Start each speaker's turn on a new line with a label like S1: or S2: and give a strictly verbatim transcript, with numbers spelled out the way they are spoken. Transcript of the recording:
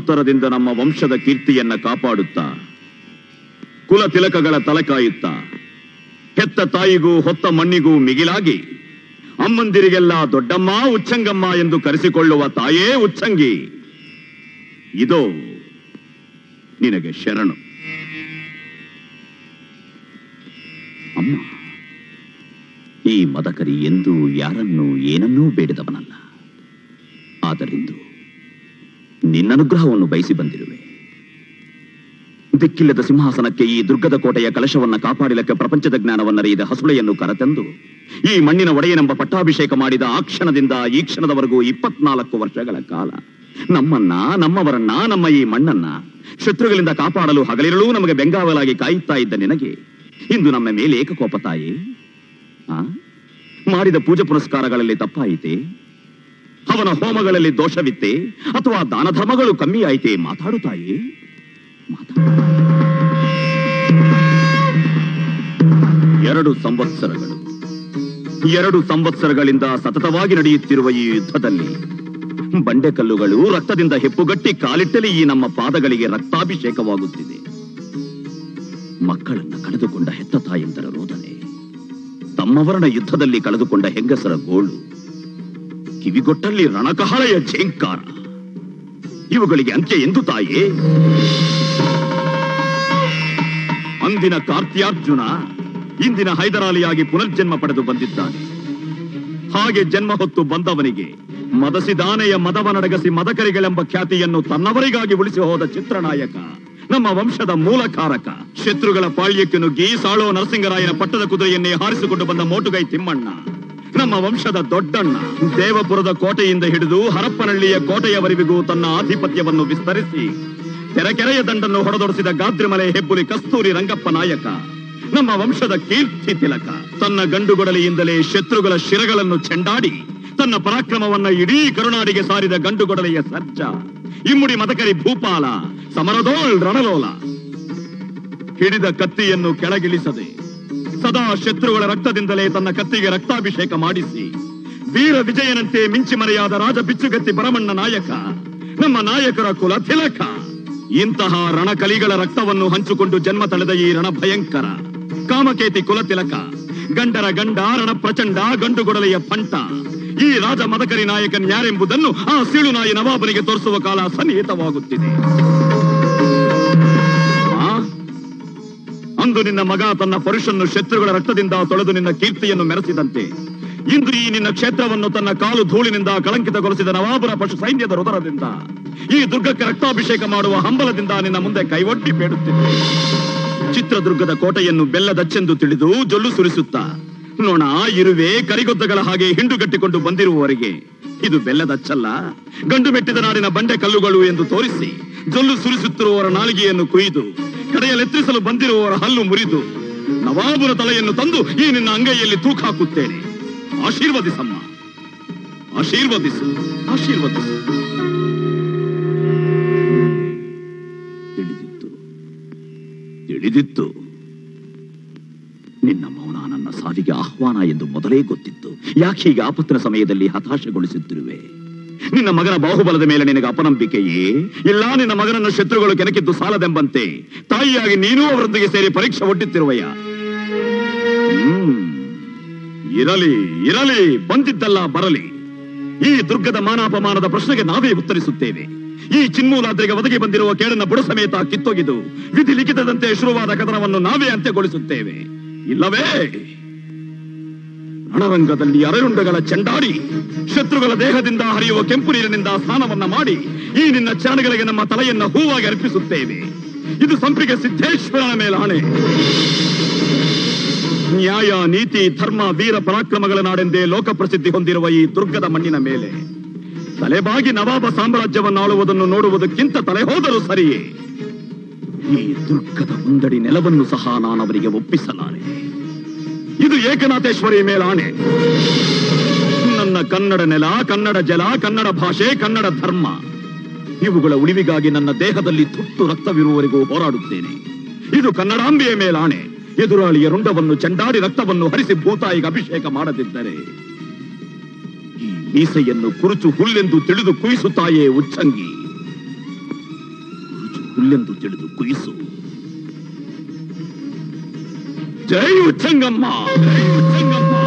S1: ಕಾಲಾಂತರದಿಂದ ನಮ್ಮ ವಂಶದ ಕೀರ್ತಿಯನ್ನ ಕಾಪಾಡುತ್ತಾ ಕುಲ ತಿಲಕಗಳ ತಲೆ ಕಾಯುತ್ತಾ ಹೆತ್ತ ತಾಯಿಗೂ ಹೊತ್ತ ಮಣ್ಣಿಗೂ ಮಿಗಿಲಾಗಿ ಅಮ್ಮಂದಿರಿಗೆಲ್ಲ ದೊಡ್ಡಮ್ಮ ಉಚ್ಚಂಗಮ್ಮ ಎಂದು ಕರೆಸಿಕೊಳ್ಳುವ ತಾಯೇ ಉಚ್ಚಂಗಿ. ಇದೋ ನಿನಗೆ ಶರಣು. ಅಮ್ಮ, ಈ ಮದಕರಿ ಎಂದೂ ಯಾರನ್ನೂ ಏನನ್ನೂ ಬೇಡದವನಲ್ಲ. ಆದರಿಂದು ನಿನ್ನನುಗ್ರಹವನ್ನು ಬಯಸಿ ಬಂದಿರುವೆ. ದಿಕ್ಕಿಲ್ಲದ ಸಿಂಹಾಸನಕ್ಕೆ ಈ ದುರ್ಗದ ಕೋಟೆಯ ಕಲಶವನ್ನ ಕಾಪಾಡಲಿಕ್ಕೆ ಪ್ರಪಂಚದ ಜ್ಞಾನವನ್ನರಿಯದ ಹಸುಳೆಯನ್ನು ಕರೆತಂದು ಈ ಮಣ್ಣಿನ ಒಡೆಯನೆಂಬ ಪಟ್ಟಾಭಿಷೇಕ ಮಾಡಿದ ಆ ಕ್ಷಣದಿಂದ ಈ ಕ್ಷಣದವರೆಗೂ ಇಪ್ಪತ್ನಾಲ್ಕು ವರ್ಷಗಳ ಕಾಲ ನಮ್ಮನ್ನ, ನಮ್ಮವರನ್ನ, ನಮ್ಮ ಈ ಮಣ್ಣನ್ನ ಶತ್ರುಗಳಿಂದ ಕಾಪಾಡಲು ಹಗಲಿರಲೂ ನಮಗೆ ಬೆಂಗಾವಲಾಗಿ ಕಾಯುತ್ತಾ ಇದ್ದ ನಿನಗೆ ಇಂದು ನಮ್ಮ ಮೇಲೆ ಏಕಕೋಪ ತಾಯಿ. ಆ ಮಾಡಿದ ಪೂಜೆ ಪುನಸ್ಕಾರಗಳಲ್ಲಿ ತಪ್ಪಾಯಿತೆ? ಅವನ ಹೋಮಗಳಲ್ಲಿ ದೋಷವಿತ್ತೆ? ಅಥವಾ ದಾನ ಧರ್ಮಗಳು ಕಮ್ಮಿ ಆಯಿತೆ? ಮಾತಾಡು ತಾಯಿ, ಮಾತಾಡು. ಎರಡು ಸಂವತ್ಸರಗಳು ಎರಡು ಸಂವತ್ಸರಗಳಿಂದ ಸತತವಾಗಿ ನಡೆಯುತ್ತಿರುವ ಈ ಯುದ್ಧದಲ್ಲಿ ಬಂಡೆಕಲ್ಲುಗಳು ರಕ್ತದಿಂದ ಹೆಪ್ಪುಗಟ್ಟಿ ಕಾಲಿಟ್ಟಲಿ ಈ ನಮ್ಮ ಪಾದಗಳಿಗೆ ರಕ್ತಾಭಿಷೇಕವಾಗುತ್ತಿದೆ. ಮಕ್ಕಳನ್ನ ಕಳೆದುಕೊಂಡ ಹೆತ್ತ ತಾಯಂದರ ರೋದನೆ, ತಮ್ಮವರನ ಯುದ್ಧದಲ್ಲಿ ಕಳೆದುಕೊಂಡ ಹೆಂಗಸರ ಗೋಳು, ಕಿವಿಗೊಟ್ಟಲ್ಲಿ ರಣಕಹಳೆಯ ಝೇಂಕಾರ, ಇವುಗಳಿಗೆ ಅಂತ್ಯ ಎಂದು ತಾಯೇ? ಅಂದಿನ ಕಾರ್ತ್ಯಾರ್ಜುನ ಇಂದಿನ ಹೈದರಾಲಿಯಾಗಿ ಪುನರ್ಜನ್ಮ ಪಡೆದು ಬಂದಿದ್ದಾನೆ. ಹಾಗೆ ಜನ್ಮ ಹೊತ್ತು ಬಂದವನಿಗೆ ಮದಸಿದಾನೆಯ ಮದವನಡಗಸಿ ಮದಕರಿಗಳೆಂಬ ಖ್ಯಾತಿಯನ್ನು ತನ್ನವರಿಗಾಗಿ ಉಳಿಸಿ ಹೋದ ಚಿತ್ರನಾಯಕ, ನಮ್ಮ ವಂಶದ ಮೂಲಕಾರಕ, ಶತ್ರುಗಳ ಪಾಳ್ಯಕ್ಕೆ ನುಗ್ಗಿ ಸಾಳೋ ನರಸಿಂಗರಾಯನ ಪಟ್ಟದ ಕುದುರೆಯನ್ನೇ ಹಾರಿಸಿಕೊಂಡು ಬಂದ ಮೋಟುಗೈ ತಿಮ್ಮಣ್ಣ, ನಮ್ಮ ವಂಶದ ದೊಡ್ಡಣ್ಣ, ದೇವಪುರದ ಕೋಟೆಯಿಂದ ಹಿಡಿದು ಹರಪ್ಪನಹಳ್ಳಿಯ ಕೋಟೆಯವರೆವಿಗೂ ತನ್ನ ಆಧಿಪತ್ಯವನ್ನು ವಿಸ್ತರಿಸಿ ತೆರೆಕೆರೆಯ ದಂಡನ್ನು ಹೊಡೆದೊಡಿಸಿದ ಗಾದ್ರಿಮಲೆ ಹೆಬ್ಬುಲಿ ಕಸ್ತೂರಿ ರಂಗಪ್ಪ ನಾಯಕ, ನಮ್ಮ ವಂಶದ ಕೀರ್ತಿ ತಿಲಕ, ತನ್ನ ಗಂಡುಗೊಡಲಿಯಿಂದಲೇ ಶತ್ರುಗಳ ಶಿರಗಳನ್ನು ಚೆಂಡಾಡಿ ತನ್ನ ಪರಾಕ್ರಮವನ್ನ ಇಡೀ ಕರುನಾಡಿಗೆ ಸಾರಿದ ಗಂಡುಗೊಡಲೆಯ ಸರ್ಜ, ಇಮ್ಮುಡಿ ಮದಕರಿ ಭೂಪಾಲ, ಸಮರದೋಳ್ ರಣಲೋಲ, ಹಿಡಿದ ಕತ್ತಿಯನ್ನು ಕೆಳಗಿಳಿಸದೆ ಸದಾ ಶತ್ರುಗಳ ರಕ್ತದಿಂದಲೇ ತನ್ನ ಕತ್ತಿಗೆ ರಕ್ತಾಭಿಷೇಕ ಮಾಡಿಸಿ ವೀರ ವಿಜಯನಂತೆ ಮಿಂಚಿ ಮರೆಯಾದ ರಾಜ ಬಿಚ್ಚುಗತ್ತಿ ಭರಮಣ್ಣ ನಾಯಕ, ನಮ್ಮ ನಾಯಕರ ಕುಲ ತಿಲಕ. ಇಂತಹ ರಣಕಲಿಗಳ ರಕ್ತವನ್ನು ಹಂಚಿಕೊಂಡು ಜನ್ಮ ತಳೆದ ಈ ರಣ ಭಯಂಕರ ಕಾಮಕೇತಿ ಕುಲ ತಿಲಕ, ಗಂಡರ ಗಂಡ ರಣ ಪ್ರಚಂಡ ಗಂಡುಗೊಡಲೆಯ ಪಂಟ, ಈ ರಾಜ ಮದಕರಿ ನಾಯಕನ್ ಯಾರೆಂಬುದನ್ನು ಆ ಸೀಳು ನಾಯಿ ನವಾಬನಿಗೆ ತೋರಿಸುವ ಕಾಲ ಸನ್ನಿಹಿತವಾಗುತ್ತಿದೆ. ಅಂದು ನಿನ್ನ ಮಗ ತನ್ನ ಪರುಷನ್ನು ಶತ್ರುಗಳ ರಕ್ತದಿಂದ ತೊಳೆದು ನಿನ್ನ ಕೀರ್ತಿಯನ್ನು ಮೆರೆಸಿದಂತೆ ಇಂದು ಈ ನಿನ್ನ ಕ್ಷೇತ್ರವನ್ನು ತನ್ನ ಕಾಲು ಧೂಳಿನಿಂದ ಕಳಂಕಿತಗೊಳಿಸಿದ ನವಾಬರ ಪಶು ಸೈನ್ಯದ ಹೃದಯದಿಂದ ಈ ದುರ್ಗಕ್ಕೆ ರಕ್ತಾಭಿಷೇಕ ಮಾಡುವ ಹಂಬಲದಿಂದ ನಿನ್ನ ಮುಂದೆ ಕೈವೊಡ್ಡಿ ಬೇಡುತ್ತಿದ್ದೆ. ಚಿತ್ರದುರ್ಗದ ಕೋಟೆಯನ್ನು ಬೆಲ್ಲದಚ್ಚೆಂದು ತಿಳಿದು ಜೊಲ್ಲು ಸುರಿಸುತ್ತಾ ನೋಣ, ಇರುವೆ, ಕರಿಗೊದ್ದಗಳ ಹಾಗೆ ಹಿಂಡುಗಟ್ಟಿಕೊಂಡು ಬಂದಿರುವವರಿಗೆ ಇದು ಬೆಲ್ಲದಚ್ಚಲ್ಲ, ಗಂಡು ಮೆಟ್ಟಿದ ನಾಡಿನ ಬಂಡೆ ಕಲ್ಲುಗಳು ಎಂದು ತೋರಿಸಿ ಜೊಲ್ಲು ಸುರಿಸುತ್ತಿರುವವರ ನಾಲಿಗೆಯನ್ನು ಕುಯ್ದು ಕಡೆಯಲೆತ್ತಿಸಲು ಬಂದಿರುವವರ ಹಲ್ಲು ಮುರಿದು ನವಾಬುರ ತಲೆಯನ್ನು ತಂದು ಈ ನಿನ್ನ ಅಂಗೈಯಲ್ಲಿ ತೂಕ ಹಾಕುತ್ತೇನೆ. ಆಶೀರ್ವದಿಸಮ್ಮ, ಆಶೀರ್ವದಿಸು, ಆಶೀರ್ವದಿಸು. ತಿಳಿದಿತ್ತು ತಿಳಿದಿತ್ತು ನಿನ್ನ ಮೌನ ನನ್ನ ಸಾವಿಗೆ ಆಹ್ವಾನ ಎಂದು ಮೊದಲೇ ಗೊತ್ತಿತ್ತು. ಯಾಕೀಗ ಆಪತ್ತಿನ ಸಮಯದಲ್ಲಿ ಹತಾಶೆಗೊಳಿಸುತ್ತಿರುವೆ? ನಿನ್ನ ಮಗನ ಬಾಹುಬಲದ ಮೇಲೆ ನಿನಗೆ ಅಪನಂಬಿಕೆಯೇ ಇಲ್ಲ? ನಿನ್ನ ಮಗನನ್ನು ಶತ್ರುಗಳು ಕೆಣಕಿದ್ದು ಸಾಲದೆಂಬಂತೆ ತಾಯಿಯಾಗಿ ನೀನೂ ಅವರೊಂದಿಗೆ ಸೇರಿ ಪರೀಕ್ಷೆ ಒಡ್ಡುತ್ತಿರುವೆಯ? ಹ್ಮ್ ಇರಲಿ ಇರಲಿ, ಬಂದಿದ್ದಲ್ಲ ಬರಲಿ. ಈ ದುರ್ಗದ ಮಾನಾಪಮಾನದ ಪ್ರಶ್ನೆಗೆ ನಾವೇ ಉತ್ತರಿಸುತ್ತೇವೆ. ಈ ಚಿನ್ಮೂಲಾದ್ರಿಗೆ ಒದಗಿ ಬಂದಿರುವ ಕೇಡನ್ನ ಬುಡ ಸಮೇತ ಕಿತ್ತೊಗೆದು ವಿಧಿ ಲಿಖಿತದಂತೆ ಶುರುವಾದ ಕದನವನ್ನು ನಾವೇ ಅಂತ್ಯಗೊಳಿಸುತ್ತೇವೆ. ಇಲ್ಲವೇ ರಣರಂಗದಲ್ಲಿ ಅರೆಯುಂಡಗಳ ಚೆಂಡಾಡಿ ಶತ್ರುಗಳ ದೇಹದಿಂದ ಹರಿಯುವ ಕೆಂಪು ನೀರಿನಿಂದ ಸ್ನಾನವನ್ನ ಮಾಡಿ ಈ ನಿನ್ನ ಚರಣಗಳಿಗೆ ನಮ್ಮ ತಲೆಯನ್ನ ಹೂವಾಗಿ ಅರ್ಪಿಸುತ್ತೇವೆ. ಇದು ಸಂಪಿಗೆ ಸಿದ್ದೇಶ್ವರನ ಮೇಲಾಣೆ. ನ್ಯಾಯ, ನೀತಿ, ಧರ್ಮ, ವೀರ ಪರಾಕ್ರಮಗಳ ನಾಡೆಂದೇ ಲೋಕ ಪ್ರಸಿದ್ಧಿ ಹೊಂದಿರುವ ಈ ದುರ್ಗದ ಮಣ್ಣಿನ ಮೇಲೆ ತಲೆಬಾಗಿ ನವಾಬ ಸಾಮ್ರಾಜ್ಯವನ್ನು ಆಳುವುದನ್ನು ನೋಡುವುದಕ್ಕಿಂತ ತಲೆ ಹೋದರೂ ಸರಿಯೇ. ಈ ದುರ್ಗದ ಮುಂದಡಿ ನೆಲವನ್ನು ಸಹ ನಾನವರಿಗೆ ಒಪ್ಪಿಸಲಾರೆ. ಇದು ಏಕನಾಥೇಶ್ವರಿ ಮೇಲಾಣೆ. ನನ್ನ ಕನ್ನಡ ನೆಲ, ಕನ್ನಡ ಜಲ, ಕನ್ನಡ ಭಾಷೆ, ಕನ್ನಡ ಧರ್ಮ ಇವುಗಳ ಉಳಿವಿಗಾಗಿ ನನ್ನ ದೇಹದಲ್ಲಿ ತುಟ್ಟು ರಕ್ತವಿರುವವರೆಗೂ ಹೋರಾಡುತ್ತೇನೆ. ಇದು ಕನ್ನಡಾಂಬೆಯ ಮೇಲಾಣೆ. ಎದುರಾಳಿಯ ರುಂಡವನ್ನು ಚೆಂಡಾಡಿ ರಕ್ತವನ್ನು ಹರಿಸಿ ಭೂತಾಯಿಗೆ ಅಭಿಷೇಕ ಮಾಡದಿದ್ದರೆ ಈ ಮೀಸೆಯನ್ನು ಕುರುಚು ಹುಲ್ಲೆಂದು ತಿಳಿದು ಕುಯಿಸುತ್ತಾಯೇ ಉಚ್ಚಂಗಿ. ಹುಲ್ಲೆಂದು ತಿಳಿದು ಕುಯಿಸು. ಜೈ ಉಚ್ಚಂಗಮ್ಮ, ಜೈ ಉಚ್ಚಂಗಮ್ಮ.